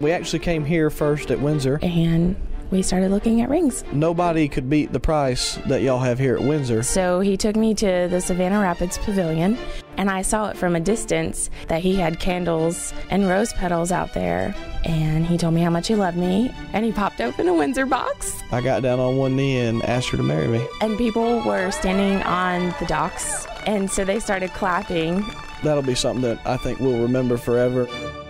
We actually came here first at Windsor. And we started looking at rings. Nobody could beat the price that y'all have here at Windsor. So he took me to the Savannah Rapids Pavilion, and I saw it from a distance that he had candles and rose petals out there. And he told me how much he loved me, and he popped open a Windsor box. I got down on one knee and asked her to marry me. And people were standing on the docks, and so they started clapping. That'll be something that I think we'll remember forever.